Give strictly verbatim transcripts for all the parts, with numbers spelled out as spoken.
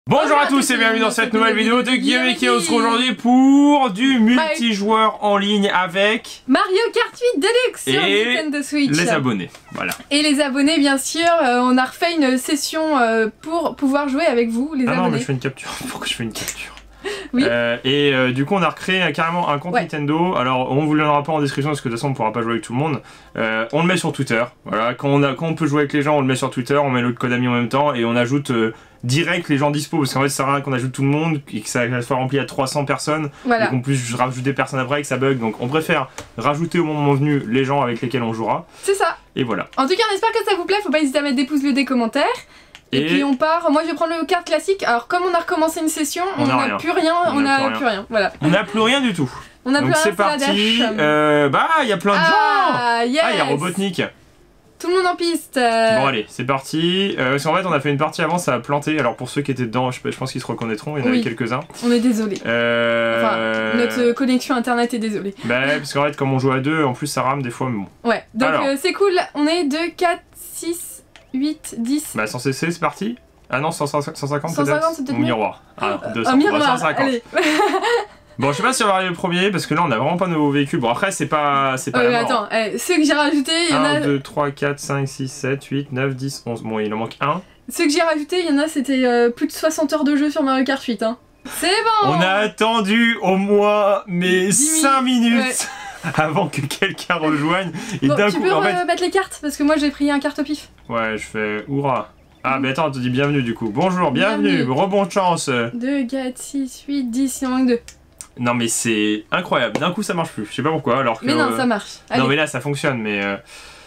Bonjour à tous et bienvenue dans cette nouvelle vidéo de Guillaume et qui on se retrouve aujourd'hui pour du multijoueur en ligne avec Mario Kart huit Deluxe sur Nintendo Switch. Les abonnés, voilà. Et les abonnés, bien sûr, euh, on a refait une session euh, pour pouvoir jouer avec vous, les ah abonnés. Ah non, mais je fais une capture. Pourquoi je fais une capture? Oui. Euh, et euh, du coup on a recréé euh, carrément un compte ouais. Nintendo. Alors on vous le donnera pas en description parce que de toute façon on pourra pas jouer avec tout le monde. Euh, on le met sur Twitter. Voilà, quand on, a, quand on peut jouer avec les gens on le met sur Twitter, on met notre code ami en même temps et on ajoute euh, direct les gens dispo parce qu'en fait ça sert à rien qu'on ajoute tout le monde et que ça soit rempli à trois cents personnes voilà. Et qu'on puisse rajouter des personnes après et que ça bug. Donc on préfère rajouter au moment venu les gens avec lesquels on jouera. C'est ça. Et voilà. En tout cas on espère que ça vous plaît, faut pas hésiter à mettre des pouces bleus, des commentaires. Et, et puis on part, moi je vais prendre le kart classique, alors comme on a recommencé une session, on n'a plus rien, on n'a plus rien, voilà. On n'a plus rien du tout. On a Donc c'est parti, euh, bah il y a plein de ah, gens yes. Ah il y a Robotnik. Tout le monde en piste. Bon allez, c'est parti. Euh, parce qu'en fait on a fait une partie avant, ça a planté, alors pour ceux qui étaient dedans, je, je pense qu'ils se reconnaîtront, il y en oui. avait quelques-uns. On est désolé. Euh... Enfin, notre connexion internet est désolée. Bah parce qu'en fait comme on joue à deux, en plus ça rame des fois, mais bon. Ouais, donc euh, c'est cool, on est deux, quatre, six, huit, dix. Bah sans cesser, c'est parti. Ah non, cent cinquante cent cinquante peut-être. Ou miroir. Ah, deux cents. Un miroir, cent cinquante. allez. Bon, je sais pas si on va arriver le premier parce que là on a vraiment pas nos véhicules. Bon, après, c'est pas. C'est pas. Euh, la mort. Attends, eh, ceux que j'ai rajoutés, il y en a. un, deux, trois, quatre, cinq, six, sept, huit, neuf, dix, onze. Bon, il en manque un. Ceux que j'ai rajoutés, il y en a, c'était euh, plus de soixante heures de jeu sur Mario Kart huit. Hein. C'est bon! On a attendu au moins mais cinq minutes ouais. avant que quelqu'un rejoigne. Et bon, d'un tu coup, peux en fait... mettre les cartes parce que moi j'ai pris un carte au pif. Ouais, je fais hurrah. Ah, mais attends, on te dit bienvenue du coup. Bonjour, bienvenue, bienvenue. Rebonne chance. deux, quatre, six, huit, dix, il en manque deux. Non, mais c'est incroyable. D'un coup, ça marche plus. Je sais pas pourquoi. Alors que, mais non, euh... ça marche. Allez. Non, mais là, ça fonctionne, mais. Euh...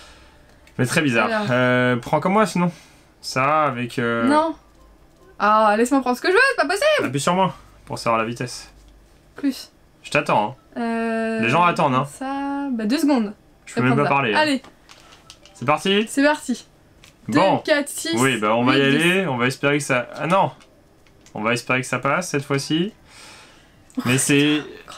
Mais très bizarre. Euh, prends comme moi sinon. Ça, avec. Euh... Non. Ah, laisse-moi prendre ce que je veux, c'est pas possible. Appuie sur moi pour savoir la vitesse. Plus. Je t'attends. Hein. Euh... Les gens attendent. Hein. Ça. Bah, deux secondes. Je peux même pas parler. Hein. Allez. C'est parti. C'est parti. Bon. deux, quatre, six. Oui, bah on va huit, y aller, dix. on va espérer que ça... Ah non. On va espérer que ça passe cette fois-ci. Mais c'est...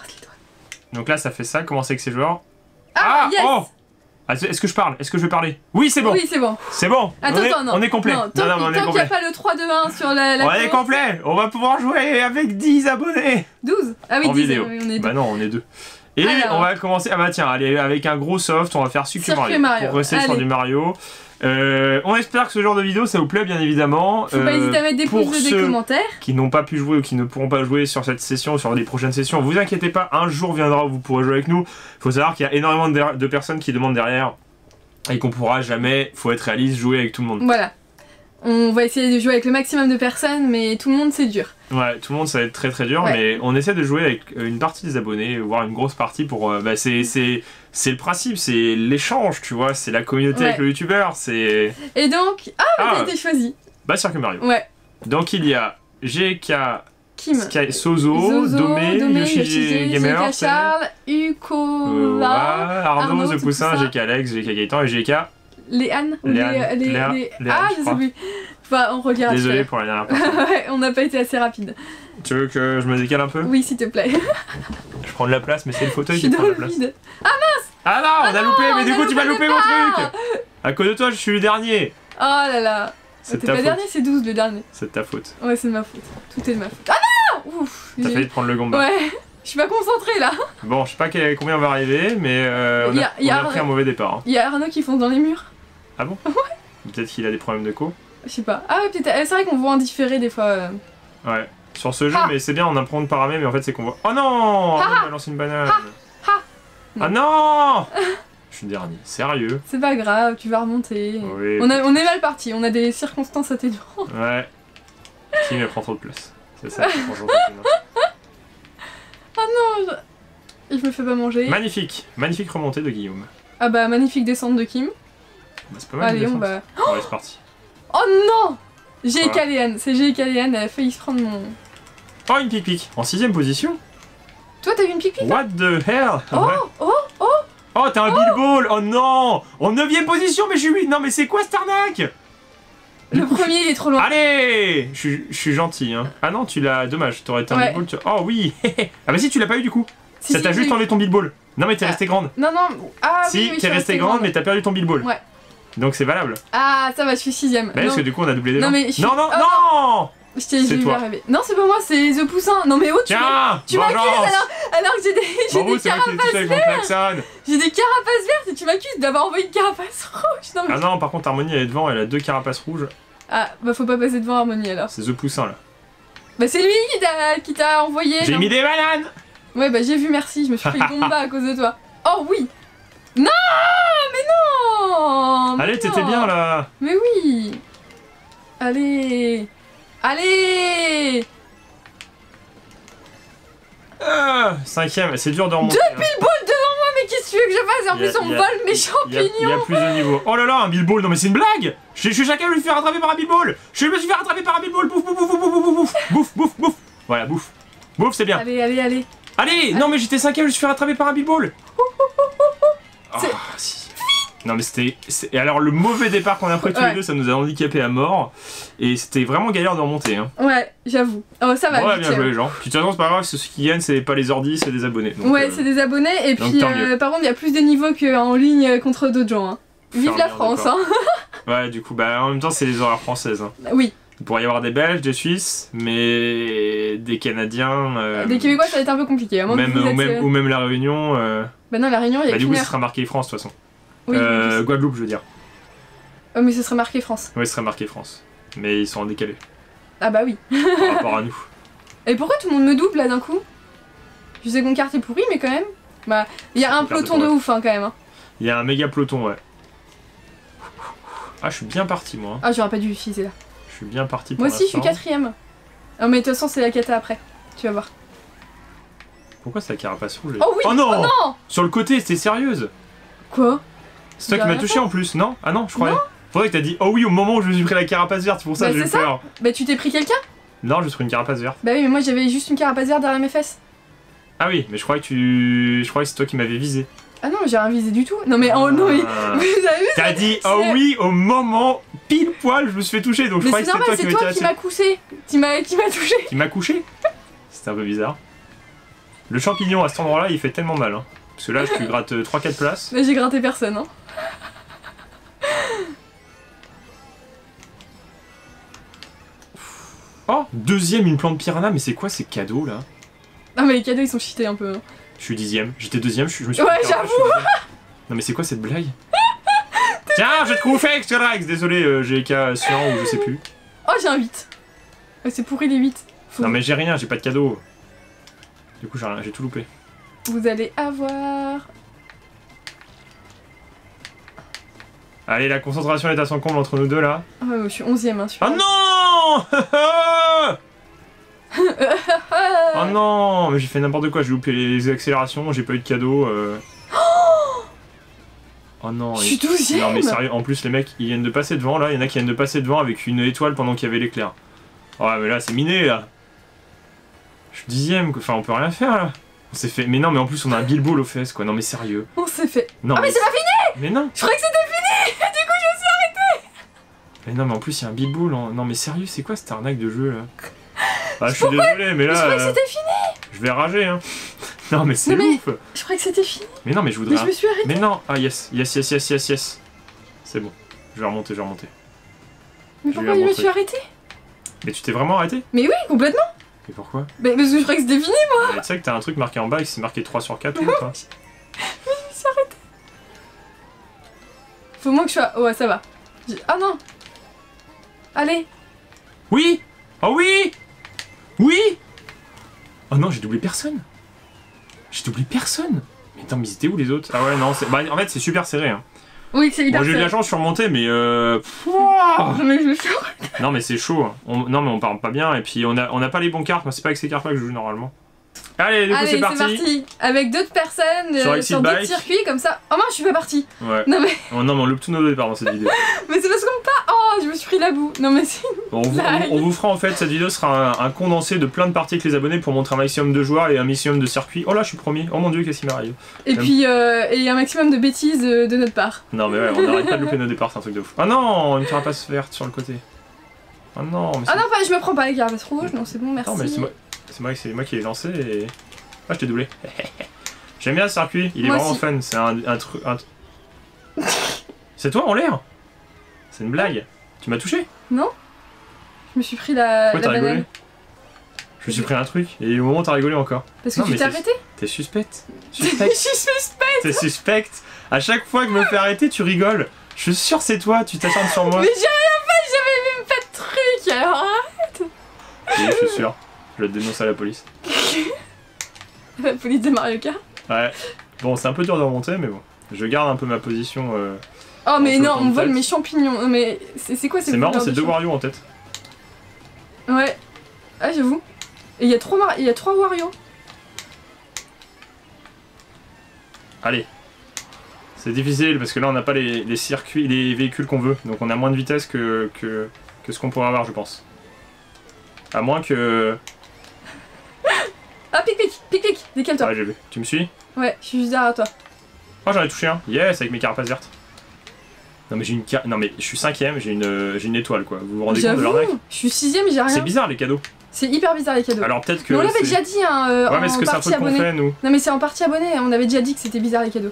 Donc là ça fait ça, comment c'est que c'est joueur? Ah, ah yes. Oh ah, est-ce que je parle? Est-ce que je vais parler? Oui, c'est bon. Oui, c'est bon. C'est bon. Attends, on est, attends, non. On est complet. Non, tant non, non, qu'il n'y a pas le trois, deux, un sur la... la on est complet. On va pouvoir jouer avec dix abonnés. douze. Ah oui, en dix. Vidéo. Oui, on est deux. Bah non, on est deux. Et alors, on va commencer... Ah bah tiens, allez, avec un gros soft, on va faire Super Mario. Mario. Pour rester sur du Mario. Euh, on espère que ce genre de vidéo ça vous plaît bien évidemment. Faut euh, pas hésiter à mettre des pouces et des commentaires. Qui n'ont pas pu jouer ou qui ne pourront pas jouer sur cette session, sur les prochaines sessions, vous inquiétez pas, un jour viendra où vous pourrez jouer avec nous. Faut savoir qu'il y a énormément de, de personnes qui demandent derrière et qu'on pourra jamais, faut être réaliste, jouer avec tout le monde. Voilà. On va essayer de jouer avec le maximum de personnes, mais tout le monde c'est dur. Ouais, tout le monde ça va être très très dur, ouais. Mais on essaie de jouer avec une partie des abonnés, voire une grosse partie pour... Euh, bah c'est le principe, c'est l'échange, tu vois, c'est la communauté ouais. avec le youtubeur, c'est... Et donc... Ah, bah ah, t'as été choisi. Bah Cirque Mario. Ouais. Donc il y a G K... Kim, Sky, Sozo, Zozo, Domé, Domé Yoshi, Yoshi Gamer, Charles, Ukola, euh, Arnaud, Arnaud The Poussin, G K Alex, G K Gaëtan et G K... Léane Léane, les, Léane, les... Léane, Ah, je sais plus. Enfin, on regarde. Désolé pour la dernière partie. Ouais, on n'a pas été assez rapide. Tu veux que je me décale un peu? Oui, s'il te plaît. Je prends de la place, mais c'est le fauteuil qui prend de la place. Vide. Ah mince! Ah non, on ah a non, loupé, mais du coup tu vas louper mon truc! À cause de toi, je suis le dernier. Oh là là. C'est ta faute. Le dernier, c'est douze le dernier. C'est de ta faute. Ouais, c'est de ma faute. Tout est de ma faute. Ah non! Ouf. T'as failli te prendre le gomba. Ouais. Je suis pas concentrée là. Bon, je sais pas combien on va arriver, mais euh, on a, a, on a, a pris un mauvais départ. Hein. Il y a Arnaud qui fonce dans les murs. Ah bon? Ouais. Peut-être qu'il a des problèmes de co. Je sais pas. Ah ouais, peut-être. C'est vrai qu'on voit en différé des fois. Euh... Ouais. Sur ce jeu, ha. Mais c'est bien, on apprend de paramètres, mais en fait c'est qu'on voit... Oh non! Ha. On va lancer une banane. Ha. Ha. Ah non! Je suis le dernier. Sérieux? C'est pas grave, tu vas remonter. Oui, on, a, on est mal parti, on a des circonstances atténuantes. Ouais. Qui me prend trop de place? C'est ça qui prend trop de place. Ah non, je... je me fais pas manger. Magnifique. Magnifique remontée de Guillaume. Ah bah magnifique descente de Kim. Bah, c'est pas mal. Allez, on va... Oh ouais, c'est parti. Oh non! G K Léane, c'est G K Léane, elle a failli se prendre mon... Oh, une pique-pique. En sixième position. Toi, t'as eu une pique-pique? What the hell? Oh, ouais. oh, oh! Oh, t'as un oh. Bilball! Oh non! En neuvième position, mais je suis huit. Non, mais c'est quoi cette arnaque? Le coup, premier, il est trop loin. Allez! Je suis, je suis gentil, hein. Ah non, tu l'as... Dommage, t'aurais été un ouais. Bilball. Tu... Oh oui! Ah bah si, tu l'as pas eu du coup. Si, ça si, t'a juste enlevé ton Bilball. Non, mais t'es ah. restée grande. Non, non. Ah si, oui, oui, t'es restée grande, grande, mais t'as perdu ton Bilball. Ouais. Donc c'est valable. Ah, ça va, je suis sixième. Bah, parce que du coup, on a doublé les non, gens. mais je suis... Non, non, oh, non, non! C'est toi. Arriver. Non, c'est pas moi, c'est The Poussin. Non, mais oh, tu m'accuses alors, alors que j'ai des, j'ai des carapaces vertes. J'ai des carapaces vertes et tu m'accuses d'avoir envoyé une carapace rouge. Non, mais... Ah non, par contre, Harmonie elle est devant, elle a deux carapaces rouges. Ah, bah faut pas passer devant Harmonie alors. C'est The Poussin là. Bah c'est lui qui t'a, qui t'a envoyé. J'ai mis des bananes. Ouais, bah j'ai vu, merci, je me suis pris le combat à cause de toi. Oh oui. Non, mais non. Allez, t'étais bien là. Mais oui. Allez. Allez. euh, Cinquième, c'est dur de remonter. Deux Bilball devant moi, mais qu'est-ce que tu veux que je fasse? En plus, on vole mes champignons. Il y, y a plus de niveau. Oh là là, un Bilball, non mais c'est une blague. Je suis chacun, je me suis fait rattraper par un Bilball. Je me suis fait rattraper par un Bilball. Bouffe, bouffe, bouffe, bouffe, bouffe, bouffe, bouffe, bouffe, bouffe. Voilà, bouffe. Bouffe, c'est bien. Allez, allez, allez. Allez, non mais j'étais cinquième, je me suis fait rattraper par un Bilball. Oh, si. Non mais c'était... Et alors le mauvais départ qu'on a pris tous ouais. les deux, ça nous a handicapé à mort. Et c'était vraiment galère de remonter. Hein. Ouais, j'avoue. Oh, ça va. Ouais, bien joué les gens. Puis de toute façon c'est pas grave, ceux qui gagnent c'est pas les ordis, c'est des abonnés. Donc, ouais, euh... c'est des abonnés. Et puis euh, par contre il y a plus de niveaux qu'en ligne contre d'autres gens. Hein. Vive Faire la France hein. Ouais, du coup, bah en même temps c'est les horaires françaises. Hein. Oui. Il pourrait y avoir des Belges, des Suisses, mais des Canadiens... Euh... Des Québécois ça va être un peu compliqué. À même, ou, êtes... même, ou même la Réunion... Euh... Bah non, la Réunion il y a bah, du coup heure. ce sera marqué France de toute façon. Oui, euh, Guadeloupe je veux dire. Oh mais ce serait marqué France. Oui, ce serait marqué France. Mais ils sont en décalé. Ah bah oui. Par rapport à nous. Et pourquoi tout le monde me double là d'un coup? Je sais que mon carte est pourrie mais quand même. Bah, il y a un peloton de ouf hein quand même. Hein. Il y a un méga peloton, ouais. Ah, je suis bien parti moi. Ah, j'aurais pas dû utiliser là. Je suis bien parti pour moi aussi, je suis quatrième. Non mais de toute façon, c'est la cata après. Tu vas voir. Pourquoi c'est la carapace rouge? Oh oui. Oh non, oh non. Sur le côté, c'était sérieuse. Quoi? C'est toi qui m'as touché en plus, non? Ah non, je croyais. Faudrait que t'as dit oh oui au moment où je me suis pris la carapace verte, c'est pour ça bah, que j'ai eu peur. Bah tu t'es pris quelqu'un? Non, je me suis pris une carapace verte. Bah oui, mais moi j'avais juste une carapace verte derrière mes fesses. Ah oui, mais je croyais que tu... Je croyais que c'est toi qui m'avais visé. Ah non, j'ai rien visé du tout. Non mais oh non, mais... Vous avez vu? T'as dit oh oui au moment pile poil, je me suis fait toucher, donc je croyais que c'était toi qui m'avais tiré. C'est toi qui m'a couché, qui m'a qui m'a touché. Qui m'a couché? C'était un peu bizarre. Le champignon à cet endroit-là, il fait tellement mal. Hein. Parce que là, je lui gratte trois quatre places. Là, j'ai gratté personne. Hein. Oh, deuxième, une plante piranha, mais c'est quoi ces cadeaux là? Non, mais les cadeaux ils sont cheatés un peu. Hein. Je suis dixième, j'étais deuxième, je, je me suis. Ouais, j'avoue! Non, mais c'est quoi cette blague? Tiens, je vais te couffer, extra Rex! Désolé, euh, j'ai qu'à Suan ou je sais plus. Oh, j'ai un huit. Oh, c'est pourri les huit. Faut... Non, mais j'ai rien, j'ai pas de cadeau. Du coup, j'ai tout loupé. Vous allez avoir... Allez, la concentration est à son comble entre nous deux, là. Ah ouais, je suis onzième, hein, Oh non. Oh non, mais j'ai fait n'importe quoi, j'ai loupé les accélérations, j'ai pas eu de cadeau. Euh... Oh non. Je suis douzième. Non mais sérieux, en plus les mecs, ils viennent de passer devant, là, il y en a qui viennent de passer devant avec une étoile pendant qu'il y avait l'éclair. Ouais, mais là, c'est miné, là. Je suis dixième, quoi. Enfin, on peut rien faire, là. On s'est fait... Mais non, mais en plus, on a un Bilball aux fesses, quoi. Non, mais sérieux. On s'est fait... Non, ah, mais, mais c'est pas fini. Mais non. Je croyais que c'était fini. Du coup, je me suis arrêtée. Mais non, mais en plus, il y a un Bilball. En... Non, mais sérieux, c'est quoi cette arnaque de jeu, là? Ah, je suis désolé, mais là... Je croyais que euh... c'était fini. Je vais rager, hein. Non, mais c'est ouf. Je croyais que c'était fini. Mais non, mais je voudrais... Mais je me suis arrêtée. Mais non. Ah, yes. Yes, yes, yes, yes, yes. C'est bon. Je vais remonter, je vais remonter. Mais pourquoi je me suis arrêtée? Mais tu t'es vraiment arrêté? Mais oui, complètement. Et pourquoi? Bah parce que je croyais que c'était fini, moi. Mais tu sais que t'as un truc marqué en bas et c'est marqué trois sur quatre ou pas? Mais je me suis arrêtée. Faut moins que je sois... Oh, ouais, ça va. Ah non. Allez. Oui. Oh oui. Oui. Oh non, j'ai doublé personne. J'ai doublé personne. Mais attends, mais ils étaient où les autres? Ah ouais, non, bah, en fait c'est super serré. Hein. Oui, c'est hyper bon, j'ai eu de la chance, je suis remonté, mais euh... Wow. Mais je me suis... Non, mais c'est chaud. On... Non, mais on parle pas bien, et puis on a, on a pas les bons cartes. Moi, c'est pas avec ces cartes-là que je joue normalement. Allez, du coup, c'est parti. parti. Avec d'autres personnes sur, euh, sur d'autres circuits, comme ça. Oh mince, je suis pas partie. Ouais. Non, mais... Oh, non, mais on loupe tous nos départs dans cette vidéo. Mais c'est parce qu'on pas... Oh, je me suis pris la boue. Non, mais c'est... On vous, on, on vous fera en fait, cette vidéo sera un, un condensé de plein de parties avec les abonnés pour montrer un maximum de joueurs et un maximum de circuits. Oh là, je suis premier. Oh mon dieu, qu'est-ce qui m'arrive? Et Même... puis, euh, et un maximum de bêtises euh, de notre part. Non, mais ouais, on n'arrête pas de louper nos départs, c'est un truc de ouf. Ah non, une carapace verte sur le côté. Ah non, mais ah non, pas, je me prends pas les carapaces rouges, non, c'est bon, merci. Non, mais c'est moi, moi, moi qui l'ai lancé et... Ah, je t'ai doublé. J'aime bien ce circuit, il est moi vraiment aussi. fun. C'est un, un truc... Un... C'est toi en l'air? C'est une blague. Tu m'as touché? Non. Je me suis pris la, Pourquoi la t'as banane. rigolé? Je me suis pris un truc, et au moment où t'as rigolé encore. Parce que non, tu t'es arrêté? T'es suspecte. Suspecte. Je suis suspecte. T'es suspecte. À chaque fois que je me fais arrêter, tu rigoles. Je suis sûr c'est toi, tu t'acharnes sur moi. Mais j'ai rien fait, j'avais même pas de truc, alors arrête. Oui, je suis sûr. Je le dénonce à la police. La police de Mario Kart. Ouais. Bon, c'est un peu dur de remonter, mais bon. Je garde un peu ma position. Euh, oh, mais non, on vole mes champignons. Mais c'est quoi ces C'est marrant, c'est deux Wario en tête. Ouais. Ah, j'avoue. Et il y a trois, Mar... y a trois Wario. Allez. C'est difficile parce que là on n'a pas les, les circuits, les véhicules qu'on veut. Donc on a moins de vitesse que, que, que ce qu'on pourrait avoir, je pense. À moins que... Ah, pic pic, pic pic, décale-toi. Ah, j'ai vu. Tu me suis? Ouais, je suis juste derrière toi. Oh, j'en ai touché un. Yes, avec mes carapaces vertes. Non mais j'ai une car... Non mais je suis cinquième, j'ai une, j'ai une étoile quoi. Vous vous rendez compte de l'arnaque? Je suis sixième, j'ai rien. C'est bizarre les cadeaux. C'est hyper bizarre les cadeaux. Alors peut-être que... Mais on l'avait déjà dit hein, euh, ouais, mais est-ce que c'est un truc qu'on fait nous? Non mais c'est en partie abonné, on avait déjà dit que c'était bizarre les cadeaux.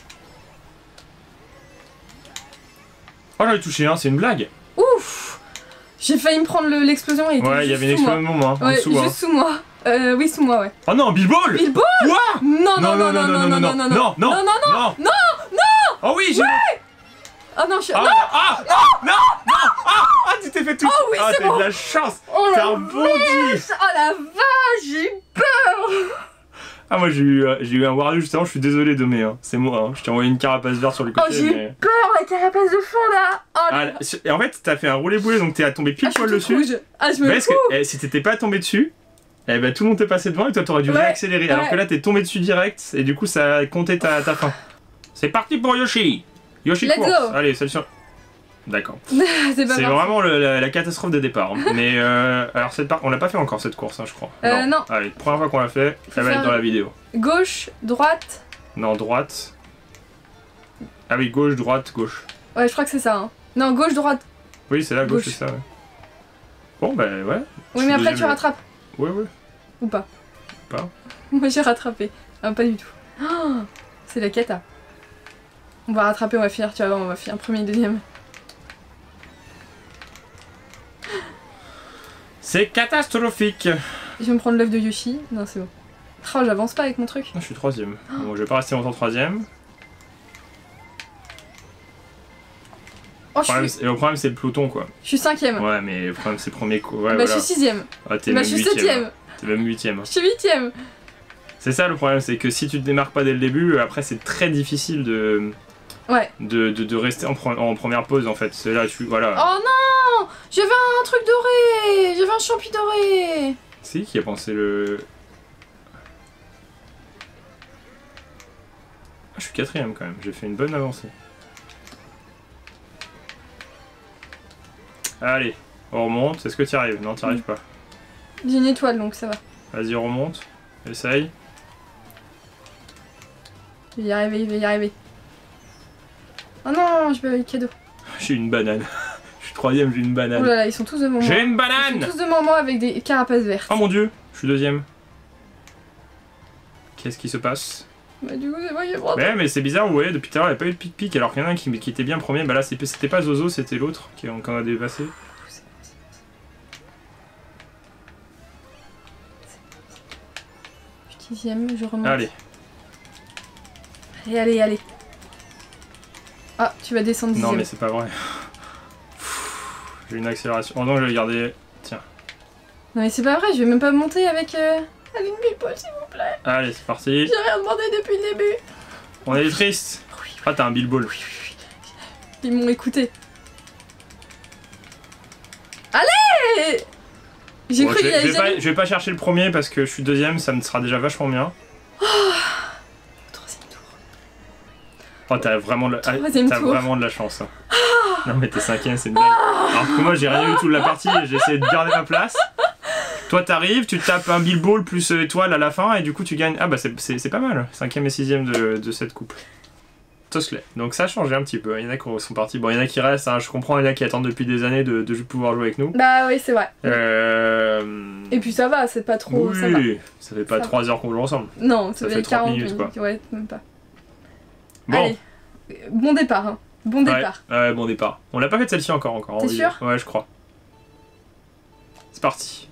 Oh, j'en ai touché un, c'est une blague. Ouf. J'ai failli me prendre l'explosion et il était ouais, il y avait une explosion moi. moi, en ouais, dessous. Juste hein. sous moi. Euh, oui, sous moi, ouais. Oh non, Bill Ball! Bill Ball! Quoi? Non, non, non, non, non, non, non, non, non, non, non, non, non, non, Oh oui, j'ai... Ouais. Oh non, je suis... Ah, non, ah, non, non, non, ah, ah, tu t'es fait tout. Oh oui, ah, c'est t'as bon. de la chance. Oh t'as la rebondi. Oh la vache, j'ai eu peur. Ah, moi j'ai eu, euh, j'ai eu un Wario juste avant, je suis désolé de hein. C'est moi, hein. Je t'ai envoyé une carapace verte sur le côté. Oh, j'ai mais... eu peur, la carapace de fond là. Oh, ah, la... et en fait, t'as fait un roulé-boulé, donc t'es tombé pile ah, poil dessus. Rouge. Ah, je me Parce que eh, si t'étais pas tombé dessus, eh ben tout le monde t'est passé devant et toi t'aurais dû ouais, réaccélérer. Ouais. Alors que là t'es tombé dessus direct et du coup ça a compté ta, ta fin. C'est parti pour Yoshi. Yoshi Let's course. go. Allez, solution. D'accord. C'est vraiment le, la, la catastrophe de départ. Mais euh, alors cette part, on l'a pas fait encore cette course, hein, je crois. Euh, non. non. Allez, première fois qu'on l'a fait, ça va être dans la vidéo. Gauche, droite. Non, droite. Ah oui, gauche, droite, gauche. Ouais, je crois que c'est ça. Hein. Non, gauche, droite. Oui, c'est là, gauche, c'est ça. Ouais. Bon, bah ouais. Oui, mais après tu rattrapes. Ouais, ouais. Ou pas. Pas. Moi j'ai rattrapé. Ah, pas du tout. Oh, c'est la cata. On va rattraper, on va finir, tu vois, on va finir premier, deuxième. C'est catastrophique. Je vais me prendre l'œuf de Yoshi. Non, c'est bon. Oh, j'avance pas avec mon truc. Je suis troisième. Oh. Bon, je vais pas rester longtemps troisième. Oh, le problème, suis... Et le problème, c'est le peloton, quoi. Je suis cinquième. Ouais, mais le problème, c'est le premier coup. Ouais, bah, voilà. je suis sixième. Ah, t'es bah, même je suis huitième. septième. T'es même huitième. Je suis huitième. C'est ça le problème, c'est que si tu te démarques pas dès le début, après, c'est très difficile de. Ouais. De, de, de rester en, pre en première pause, en fait. C'est là, tu. Voilà. Oh non! J'avais un truc doré! J'avais un champi doré! C'est qui a pensé le. Ah, je suis quatrième quand même, j'ai fait une bonne avancée. Allez, on remonte, est-ce que tu y arrives? Non, tu n'y arrives pas. J'ai une étoile donc ça va. Vas-y, remonte, essaye. Je vais y arriver, je vais y arriver. Oh non, je vais avec cadeau. J'ai une banane. Je suis troisième, j'ai une banane. Oh là là, ils sont tous devant moi. J'ai une banane! Ils sont tous devant moi avec des carapaces vertes. Oh mon dieu, je suis deuxième. Qu'est-ce qui se passe? Bah du coup, c'est moi qui ai pris. Mais, mais c'est bizarre, vous voyez, depuis tout à l'heure, il n'y a pas eu de pic-pic, alors qu'il y en a un qui, qui était bien premier. Bah là, c'était pas Zozo, c'était l'autre qui en a dépassé. Je suis dixième, je remonte. Allez. Allez, allez, allez. Ah, tu vas descendre dixième. Non mais c'est pas vrai. J'ai une accélération. Oh non, je vais garder. Tiens. Non mais c'est pas vrai, je vais même pas monter avec... Euh... Allez, une Bill Ball, s'il vous plaît. Allez, c'est parti. J'ai rien demandé depuis le début. On est triste. Oui, oui. Ah, t'as un Bill Ball. Oui, oui, oui. Ils m'ont écouté. Allez! J'ai bon, cru qu'il y avait... Je vais, pas, je vais pas chercher le premier parce que je suis deuxième, ça me sera déjà vachement bien. Oh, troisième tour. Oh, t'as vraiment, de... ah, vraiment de la chance. Hein. Oh. Non mais t'es cinquième, c'est une blague. Oh. Alors que moi j'ai rien eu tout de la partie, j'ai essayé de garder ma place. Toi t'arrives, tu tapes un Bill Ball plus euh, étoile à la fin et du coup tu gagnes. Ah bah c'est pas mal, cinquième et sixième de, de cette coupe. Tosley. Donc ça a changé un petit peu, il y en a qui sont partis. Bon, il y en a qui restent, hein. Je comprends, il y en a qui attendent depuis des années de, de pouvoir jouer avec nous. Bah oui, c'est vrai. Euh... Et puis ça va, c'est pas trop... Oui, ça, va. Ça fait pas trois heures qu'on joue ensemble. Non, ça, ça fait, fait quarante minutes, minutes, quoi. Ouais, même pas. Bon. Allez, bon départ, hein. Bon départ. Ouais, ouais, bon départ. On l'a pas fait de celle-ci encore, encore. T'es sûr? Ouais, je crois. C'est parti.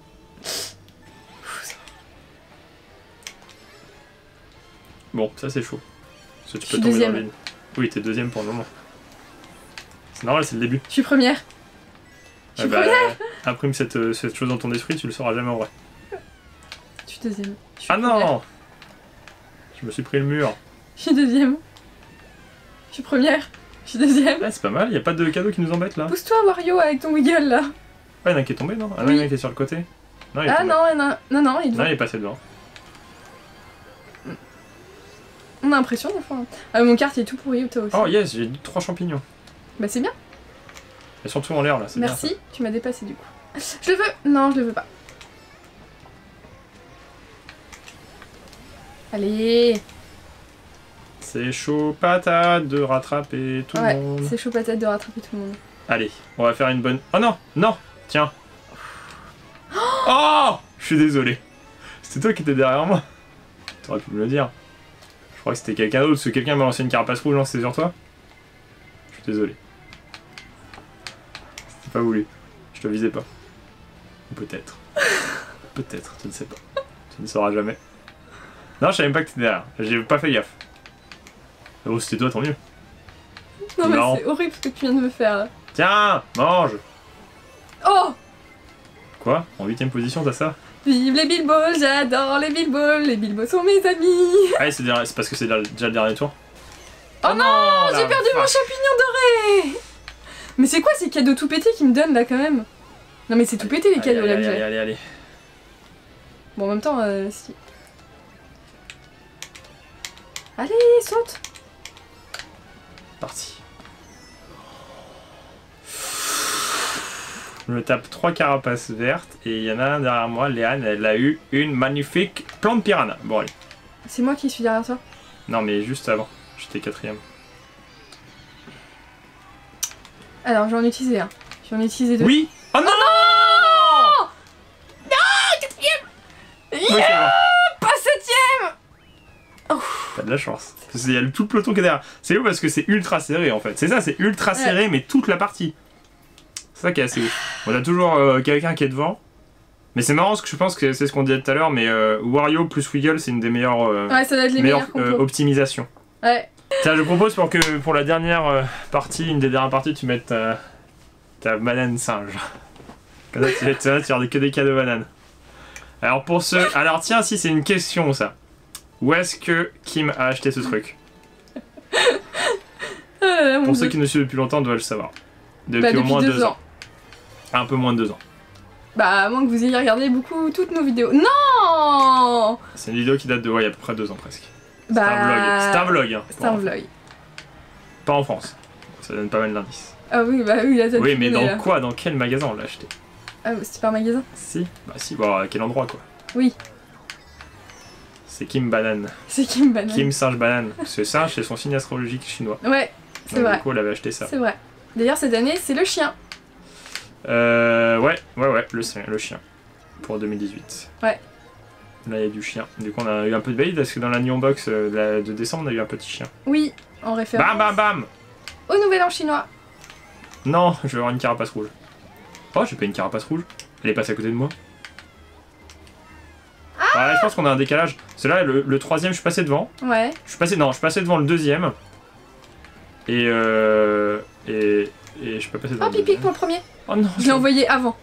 Bon, ça c'est chaud. Parce que tu peux tomber deuxième. Dans le vide. Oui, t'es deuxième pour le moment. C'est normal, c'est le début. Je suis première. Je suis bah, première. Imprime cette, cette chose dans ton esprit, tu le sauras jamais en vrai. Je suis deuxième. Je suis ah première. Non. Je me suis pris le mur. Je suis deuxième. Je suis première. Je suis deuxième. Ah, c'est pas mal, y a pas de cadeau qui nous embête là. Pousse-toi Wario avec ton wiggle là. Ah, y'en a un qui est tombé non? Ah non, oui. y'en a un qui est sur le côté. Non, il est ah tombé. non, il y en a... non, non, il est devant. Non, il est passé devant. On a l'impression des fois. Ah, mon carte il est tout pourri, toi aussi. Oh yes, j'ai trois champignons. Bah c'est bien. Ils sont tous en l'air là, c'est bien. Merci, tu m'as dépassé du coup. Je le veux. Non, je le veux pas. Allez. C'est chaud patate de rattraper tout ouais, le monde. C'est chaud patate de rattraper tout le monde. Allez, on va faire une bonne... Oh non, non, tiens. Oh, je suis désolé. C'était toi qui étais derrière moi. T'aurais pu me le dire. Je crois que c'était quelqu'un d'autre, parce que quelqu'un m'a lancé une carapace rouge, non, c'était sur toi. Je suis désolé. C'était pas voulu. Je te visais pas. Peut-être. Peut-être, tu ne sais pas. Tu ne sauras jamais. Non, je savais même pas que t'étais derrière. J'ai pas fait gaffe. Oh, c'était toi, tant mieux. Non, mais c'est horrible ce que tu viens de me faire là. Tiens, mange. Oh. Quoi? En huitième position, t'as ça? Vive les Bilbos, j'adore les Bilbos, les Bilbos sont mes amis. Ah, c'est parce que c'est déjà le dernier tour. Oh, oh non, j'ai perdu vache. Mon champignon doré. Mais c'est quoi ces cadeaux tout pétés qu'ils me donnent là quand même? Non mais c'est tout pété les allez, cadeaux allez, là allez, que j'ai. Allez, allez, allez. Bon en même temps, euh, si... Allez, saute. Parti. Je me tape trois carapaces vertes et il y en a un derrière moi, Léane, elle a eu une magnifique plante piranha. Bon allez. C'est moi qui suis derrière toi? Non mais juste avant, j'étais quatrième. Alors j'en ai utilisé un, j'en ai utilisé deux. Oui. Oh non, non. Non, quatrième. Oui, yeah, pas septième. Oh. T'as de la chance. Il y a tout le peloton qui est derrière. C'est ouf parce que c'est ultra serré en fait. C'est ça, c'est ultra serré ouais. Mais toute la partie. C'est ça qui est assez ouf. On a toujours euh, quelqu'un qui est devant. Mais c'est marrant parce que je pense que c'est ce qu'on disait tout à l'heure, mais euh, Wario plus Wiggle c'est une des meilleures, euh, ouais, ça doit être les meilleures euh, optimisations. Ouais. Tiens, je propose pour que pour la dernière euh, partie, une des dernières parties, tu mettes ta, ta banane singe. Comme ça, tu vas tu vas que des cas de banane. Alors pour ce... Alors tiens, si c'est une question ça. Où est-ce que Kim a acheté ce truc? euh, Pour ceux qui nous suivent depuis longtemps, doivent le savoir. Depuis, bah, depuis au moins deux, deux ans. ans. Un peu moins de deux ans. Bah, à moins que vous ayez regardé beaucoup toutes nos vidéos. Non. C'est une vidéo qui date de, ouais, il y a à peu près deux ans presque. Bah... C'est un vlog. C'est un vlog. Hein, c'est un vlog. Pas en France. Ça donne pas mal d'indices. Ah oui, bah oui, là, t'as oui, mais dans là. quoi? Dans quel magasin on l'a acheté? Ah, c'était pas un magasin? Si. Bah si, bon, à quel endroit quoi? Oui. C'est Kim Banane. C'est Kim Banane. Kim Singe Banane. Parce que singe, c'est son signe astrologique chinois. Ouais, c'est vrai. Du coup, elle avait acheté ça. C'est vrai. D'ailleurs, cette année, c'est le chien. Euh. Ouais, ouais, ouais, le, le chien. Pour deux mille dix-huit. Ouais. Là, il y a du chien. Du coup, on a eu un peu de valide parce que dans la Neon Box euh, de décembre, on a eu un petit chien. Oui, en référence. Bam, bam, bam. Au nouvel an chinois. Non, je vais avoir une carapace rouge. Oh, j'ai pas une carapace rouge. Elle est passée à côté de moi. Ah ouais, je pense qu'on a un décalage. C'est là, le, le troisième, je suis passé devant. Ouais. Je suis passé, non, je suis passé devant le deuxième. Et euh... Et... Et je suis pas passé devant oh, le deuxième. Pipic pour le premier. Oh non. Je l'ai envoyé avant.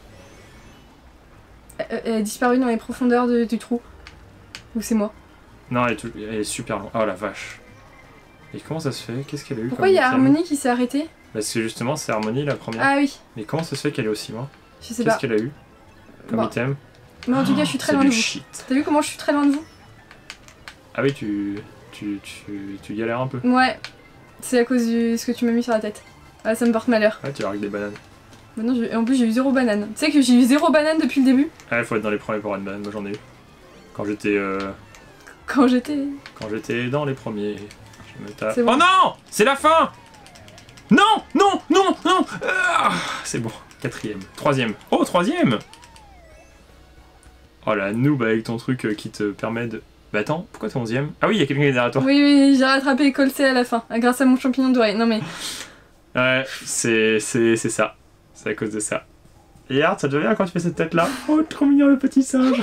Elle, elle est disparue dans les profondeurs de, du trou. Ou c'est moi? Non, elle est, tout, elle est super loin. Oh la vache. Et comment ça se fait? Qu'est-ce qu'elle a eu? Pourquoi il y a Harmonie qui s'est arrêtée? Parce que justement, c'est Harmonie la première. Ah oui. Mais comment ça se fait qu'elle est aussi loin? Je sais pas. Qu'est-ce qu'elle a eu comme bon. item? Mais en tout cas, je suis très loin de vous. Shit. T'as vu comment je suis très loin de vous? Ah oui, tu, tu, tu, tu galères un peu. Ouais. C'est à cause de ce que tu m'as mis sur la tête. Ah, ça me porte malheur. Ouais, tu vas avec des bananes. Bah non, en plus, j'ai eu zéro banane. Tu sais que j'ai eu zéro banane depuis le début? Ah, il faut être dans les premiers pour avoir une banane. Moi, j'en ai eu. Quand j'étais... Euh... Quand j'étais... Quand j'étais dans les premiers. Je me tape... Bon. Oh non! C'est la fin! Non! Non! Non! Non! ah, C'est bon. Quatrième. Troisième. Oh, troisième! Oh la noob avec ton truc euh, qui te permet de... Bah attends, pourquoi t'es onzième? Ah oui, il y a quelqu'un qui est derrière toi. Oui, oui, j'ai rattrapé Colsey à la fin, grâce à mon champignon doré. Non mais... Ouais, c'est ça. C'est à cause de ça. Et regarde, ça te va bien quand tu fais cette tête-là. Oh, trop mignon le petit singe.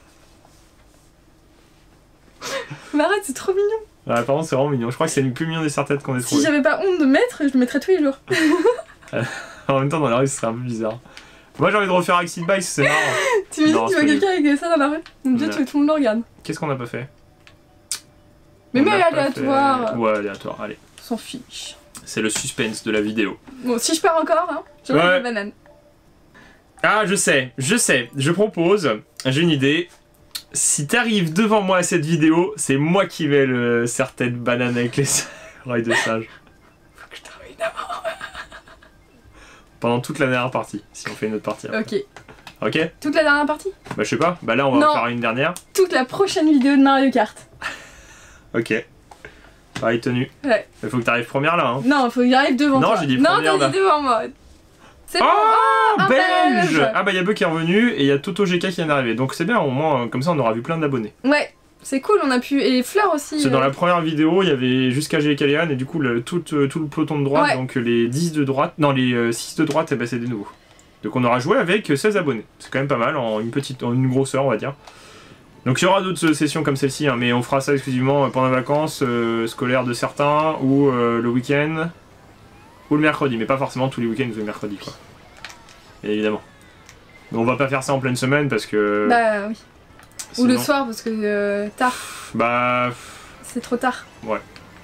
Mais arrête, c'est trop mignon. Ouais, par contre, c'est vraiment mignon. Je crois que c'est une plus mignon des serre-têtes qu'on ait trouvé. Si j'avais pas honte de mettre, je le mettrais tous les jours. En même temps, dans la rue, ce serait un peu bizarre. Moi, j'ai envie de refaire Exit Bike, c'est marrant. Tu me dis que tu vois quelqu'un avec ça dans la rue? Mon dieu, tu veux que tout le monde le regarde. Qu'est-ce qu'on a pas fait? Mais mais aléatoire. Fait... Ouais, aléatoire, allez. On s'en fiche. C'est le suspense de la vidéo. Bon, si je perds encore, hein, je vais ouais. prendre la banane. Ah, je sais, je sais. Je propose, j'ai une idée. Si t'arrives devant moi à cette vidéo, c'est moi qui vais le certaine banane avec les oreilles de singe. Faut que je travaille d'abord. Pendant toute la dernière partie, si on fait une autre partie après. Ok. Ok. Toute la dernière partie? Bah je sais pas, bah là on va en faire une dernière. Toute la prochaine vidéo de Mario Kart. Ok. Pareil tenu. Ouais. Il faut que t'arrives première là. Hein. Non, faut que j'arrive devant non, toi. Non, j'ai dit non, première. Non, t'as dit devant moi. C'est oh, bon. Oh, belge, belge. Ah bah y'a Beu qui est revenu et il y a Toto G K qui vient d'arriver. Donc c'est bien, au moins comme ça on aura vu plein d'abonnés. Ouais. C'est cool, on a pu... Et Fleur aussi. Parce que euh... dans la première vidéo, il y avait jusqu'à G K Léane et du coup le, tout, euh, tout le peloton de droite, ouais. donc les dix de droite, non les euh, six de droite, et bah, c'est des nouveaux. Donc on aura joué avec seize abonnés. C'est quand même pas mal, en une petite, en une grosseur on va dire. Donc il y aura d'autres sessions comme celle-ci, hein, mais on fera ça exclusivement pendant les vacances euh, scolaires de certains, ou euh, le week-end, ou le mercredi, mais pas forcément tous les week-ends ou le mercredi quoi. Et évidemment. Mais on va pas faire ça en pleine semaine parce que... Bah oui. Sinon... Ou le soir parce que euh, tard. Bah... C'est trop tard. Ouais.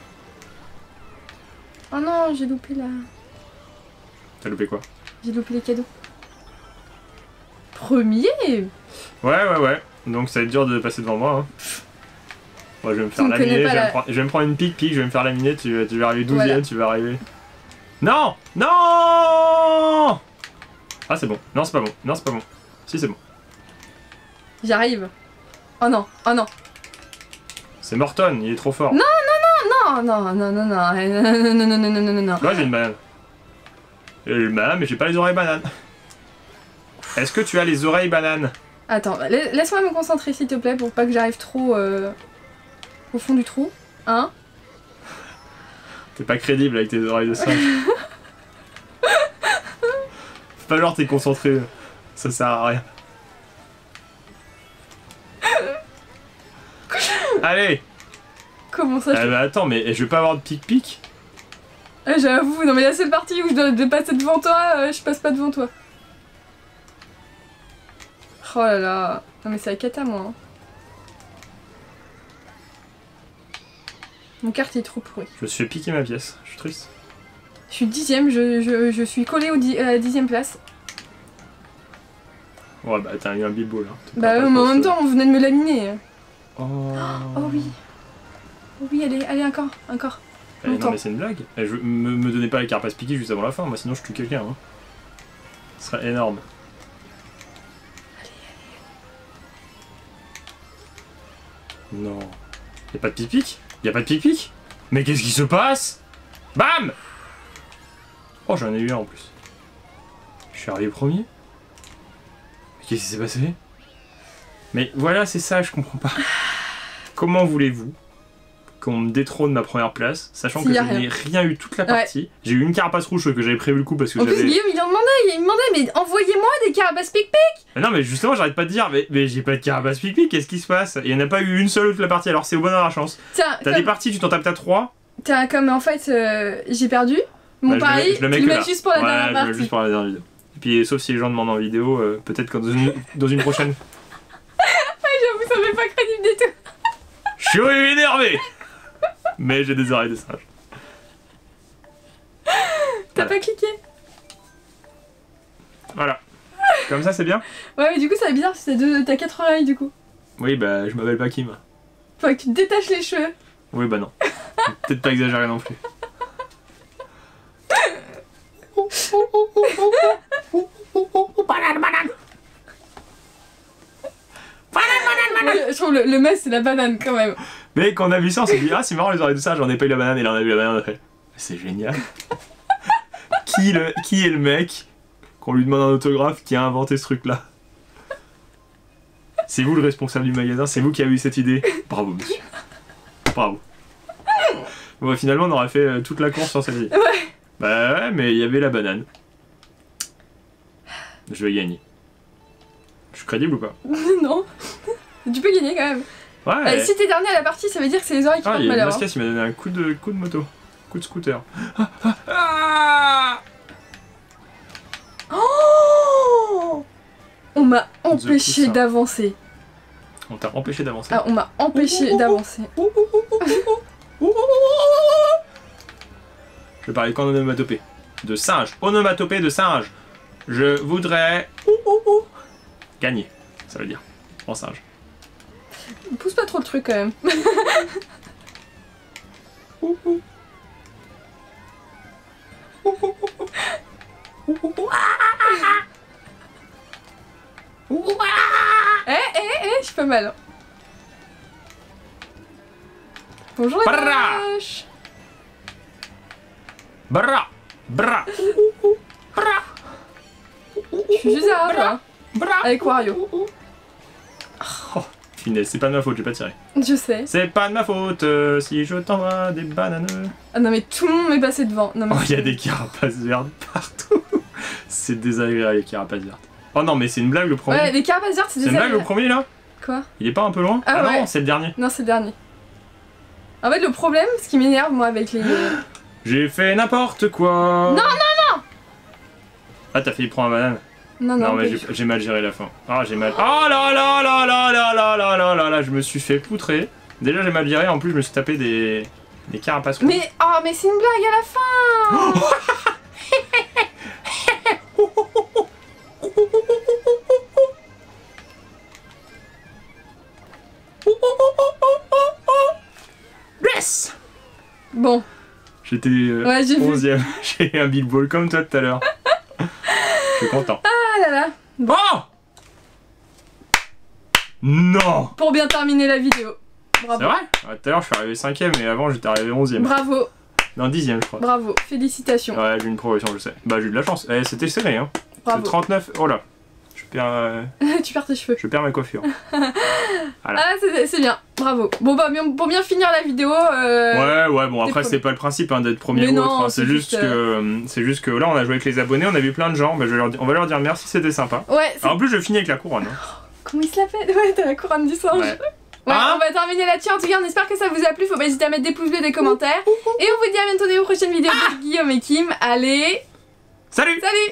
Oh non, j'ai loupé la... T'as loupé quoi? J'ai loupé les cadeaux. Premier. Ouais, ouais, ouais. Donc ça va être dur de passer devant moi. Hein. Moi je vais me faire laminer, je, la... je vais me prendre une pique-pique, je vais me faire laminer, tu, tu vas arriver douzième, voilà. Tu vas arriver... Non! Non! Ah c'est bon. Non c'est pas bon. Non c'est pas bon. Si c'est bon. J'arrive. Oh non, oh non. C'est Morton, il est trop fort. Non, non, non, non, non, non, non, non, non, non, non, non, non, non, non. Moi j'ai une banane. J'ai une banane, mais j'ai pas les oreilles bananes. Est-ce que tu as les oreilles bananes? Attends, laisse-moi me concentrer s'il te plaît pour pas que j'arrive trop euh, au fond du trou. Hein? T'es pas crédible avec tes oreilles de singe. C'est pas genre t'es concentré, ça sert à rien. Allez! Comment ça? Eh je... bah attends, mais je vais pas avoir de pic-pic? Ah, j'avoue, non mais la seule partie où je dois de passer devant toi, euh, je passe pas devant toi. Oh là là. Non mais c'est la cata moi. Hein. Mon carte est trop pourri. Je me suis fait piquer ma pièce, je suis triste. Je suis dixième, je, je, je suis collée au di à la dixième place. Ouais bah t'as eu un bilbo là. Bah ouais, mais en même temps on venait de me laminer. Oh, oh oui. Oh oui, allez, allez encore, encore. Eh, non mais c'est une blague. Eh, je, me, me donnez pas les carapaces piquées juste avant la fin, moi sinon je tue quelqu'un. Hein. Ce serait énorme. Allez, allez. Non. Y'a pas de pic-pic? Y'a pas de pic-pic? Mais qu'est-ce qui se passe? Bam! Oh j'en ai eu un en plus. Je suis arrivé premier? Mais qu'est-ce qui s'est passé? Mais voilà, c'est ça, je comprends pas. Comment voulez-vous qu'on me détrône ma première place, sachant si que je n'ai rien eu toute la partie. Ouais. J'ai eu une carapace rouge que j'avais prévu le coup parce que j'avais... En plus Guillaume il en demandait, il me demandait mais envoyez-moi des carapaces pic-pic. Non mais justement j'arrête pas de dire mais, mais j'ai pas de carapace pic-pic, qu'est-ce qui se passe? Il y en a pas eu une seule toute la partie, alors c'est au bonheur à la chance. T'as comme... des parties, tu t'en tapes à trois. Tiens, comme en fait euh, j'ai perdu mon bah, pari, je le mets, je le mets juste pour la ouais, dernière je partie. Le mets juste pour la dernière vidéo. Et puis sauf si les gens demandent en vidéo, euh, peut-être que dans une, dans une prochaine... J'avoue ça m'est pas crédible du tout. Je suis énervé. Mais j'ai des oreilles de singe. T'as voilà. Pas cliqué? Voilà. Comme ça c'est bien? Ouais mais du coup ça va bizarre parce que t'as quatre oreilles du coup. Oui bah je m'appelle pas Kim. Faut que tu te détaches les cheveux. Oui bah non. Peut-être pas exagérer non plus. Banane, banane. Banane, banane, banane. Je trouve le, le mess c'est la banane quand même. Mais quand on a vu ça on s'est dit ah c'est marrant les oreilles de singe, j'en ai pas eu la banane et là on a vu la banane on a fait c'est génial. qui, le, qui est le mec qu'on lui demande un autographe qui a inventé ce truc là? C'est vous le responsable du magasin, c'est vous qui avez eu cette idée. Bravo monsieur. Bravo. Bon finalement on aurait fait euh, toute la course sur cette idée. Ouais. Bah ouais mais il y avait la banane. Je vais gagner. Je suis crédible ou pas? Non. Tu peux gagner quand même. Ouais. Euh, si t'es dernier à la partie, ça veut dire que c'est les oreilles qui ah, portent il y a malheur. Mascas, il m'a donné un coup de, coup de moto. Coup de scooter. Ah, ah, ah oh, on m'a empêché d'avancer. On t'a empêché d'avancer. Ah, on m'a empêché d'avancer. Je vais parler d'onomatopée. De singe. Onomatopée de singe. Je voudrais... gagner. Ça veut dire. En singe. Pousse pas trop le truc quand même. Eh, eh, eh, je suis pas mal. Bonjour les vaches. Bra, bra, bra. Je suis juste à quoi. Avec Wario. Oh, finesse, c'est pas de ma faute, j'ai pas tiré. Je sais. C'est pas de ma faute euh, si je t'envoie des bananes. Ah non mais tout le monde m'est passé devant. Non, mais oh, il y a des carapaces vertes partout. C'est désagréable les carapaces vertes. Oh non, mais c'est une blague le premier. Ouais, les carapaces vertes c'est désagréable. C'est une blague le premier là? Quoi? Il est pas un peu loin? Ah, ah ouais. Non, c'est le dernier. Non, c'est le dernier. En fait, le problème, ce qui m'énerve moi avec les... J'ai fait n'importe quoi. Non, non, non. Ah, t'as failli prendre un banane. Non, non, non mais j'ai mal géré la fin. Ah, j'ai mal... Oh là là là là là là là là là là, je me suis fait poutrer. Déjà, j'ai mal géré, en plus, je me suis tapé des... des carapaces. Mais... Oh, mais c'est une blague à la fin. Yes. Bon. J'étais euh, ouais, onzième. J'ai eu un big ball comme toi tout à l'heure. Je suis content. Ah là là. Bon. Oh non. Pour bien terminer la vidéo. Bravo. C'est vrai? ah, Tout à l'heure, je suis arrivé cinquième et avant, j'étais arrivé onzième. Bravo. Non, dixième, je crois. Bravo. Félicitations. Ouais, j'ai eu une progression, je sais. Bah, j'ai eu de la chance. Eh, c'était serré, hein. Bravo. trente-neuf. Oh là. Je perds... Euh... tu perds tes cheveux. Je perds ma coiffure. Voilà. Ah, c'est bien. Bravo. Bon, bah, pour bien finir la vidéo... Euh... Ouais, ouais, bon, après, c'est pas le principe hein, d'être premier ou autre. Hein. C'est juste, juste euh... que... C'est juste que là, on a joué avec les abonnés, on a vu plein de gens. Bah, je vais leur... On va leur dire merci, c'était sympa. Ouais. Alors, en plus, je finis avec la couronne. Hein. Comment il se la fait? Ouais, t'as la couronne du singe. Ouais. Ouais, hein on va terminer là-dessus. En tout cas, on espère que ça vous a plu. Faut pas hésiter à mettre des pouces bleus, des commentaires. Et on vous dit à bientôt dans une prochaine vidéo de Guillaume et Kim. Allez, salut! Salut!